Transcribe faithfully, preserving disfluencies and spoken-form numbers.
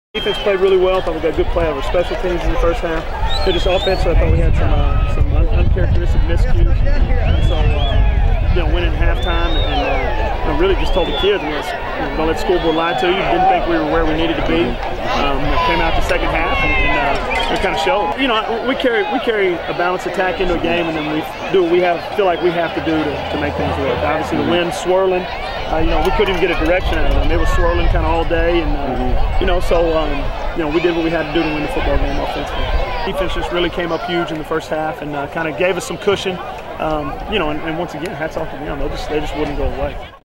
Defense played really well. I thought we got good play over special teams in the first half. But just offensively, I thought we had some uh, some un uncharacteristic miscues. And so, uh, you know, went in halftime and, and uh, you know, really just told the kids, you know, don't let the scoreboard lie to you. Didn't think we were where we needed to be. Um, came out the second half and, and uh, it kind of showed. You know, we carry we carry a balanced attack into a game, and then we do what we have feel like we have to do to, to make things work. Obviously, the wind's swirling. Uh, you know, we couldn't even get a direction out of them. They were swirling kind of all day, and uh, mm-hmm. you know, so um, you know, we did what we had to do to win the football game offensively. Defense just really came up huge in the first half and uh, kind of gave us some cushion. Um, you know, and, and once again, hats off to them. They just they just wouldn't go away.